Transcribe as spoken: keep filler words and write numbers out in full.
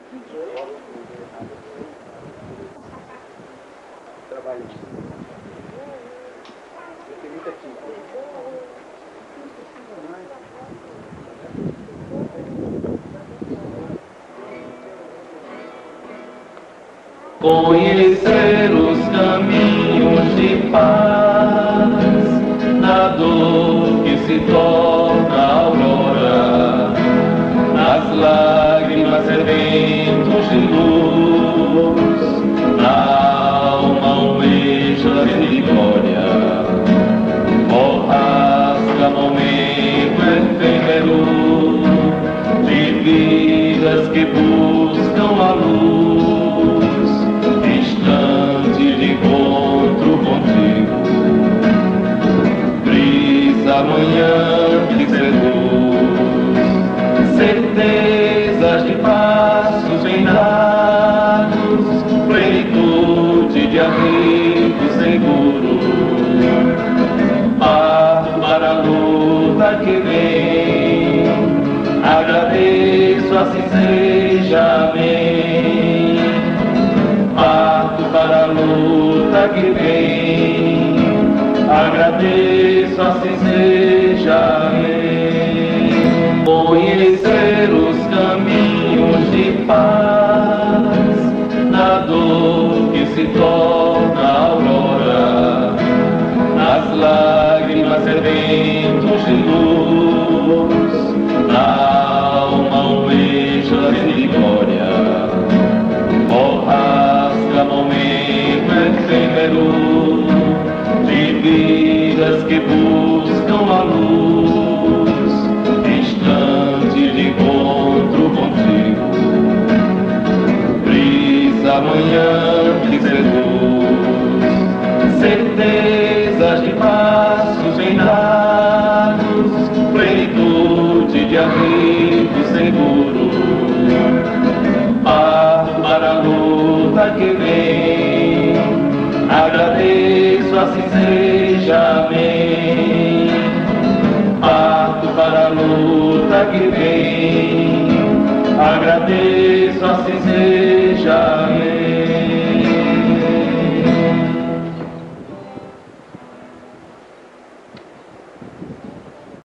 Trabalho. Tem muita tinta. Conhecer os caminhos de paz, na dor que se torna aurora, nas lágrimas sedentos de luz, na alma almeja a vitória, borrasca momento efêmero de vidas que buscam a luz. Amanhã que seduz, certezas de passos bem dados, plenitude de abrigo seguro. Parto para a luta que vem, agradeço, assim seja, amém. Parto para a luta que vem, agradeço, assim seja, amém. Conhecer os caminhos de paz, na dor que se torna aurora, nas lágrimas sedentos de luz, na alma almeja a vitória, borrasca momento efêmero de vidas que buscam a luz, instante de encontro contigo. Brisa amanhã que seduz, certezas de passos bem dados, plenitude de abrigo seguro. Parto para a luta que vem, agradeço, assim seja, amém. Parto para a luta que vem, agradeço, assim seja, amém.